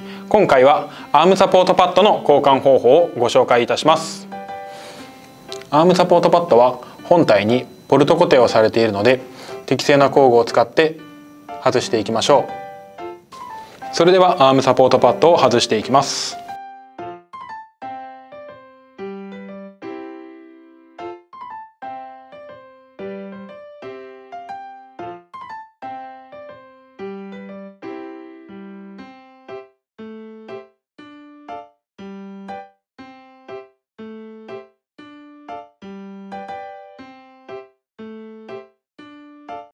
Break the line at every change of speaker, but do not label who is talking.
今回はアームサポートパッドの交換方法をご紹介いたします。アームサポートパッドは本体にボルト固定をされているので、適正な工具を使って外していきましょう。それではアームサポートパッドを外していきます。